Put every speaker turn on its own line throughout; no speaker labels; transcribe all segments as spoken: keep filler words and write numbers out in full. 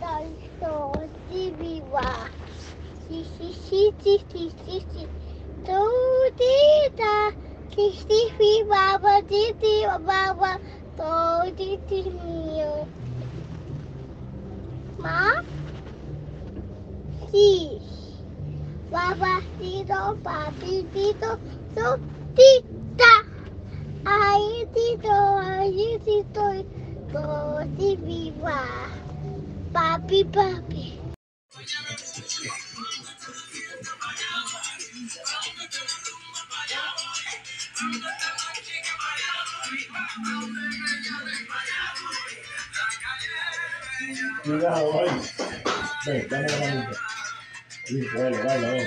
Soy sí viva. Sí, sí, sí, sí, sí, sí, sí. Todita. Sí, sí, sí, baba, sí, sí, baba. Todita mío. Ma? Sí. Babacito, papitito, totita. Ahí tito, ahí tito. Todita viva. Papi, papi.
Cuidado, vaya. Ven, dame la manita. Listo, dale, baila, ven.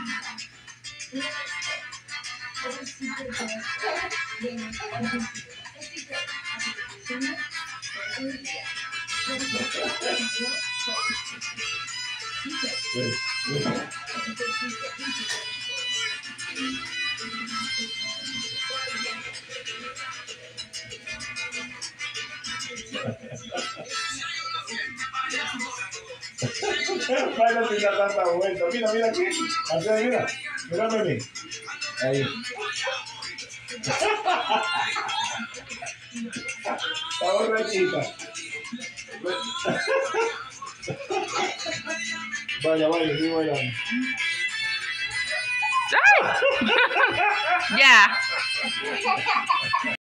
Ven, ven. Baila sin dar tanta vuelta. Mira, mira aquí. Así, mira. Mírame a mí. Ahí. Está borrachita. Vaya, vaya, sigue bailando.
Ya.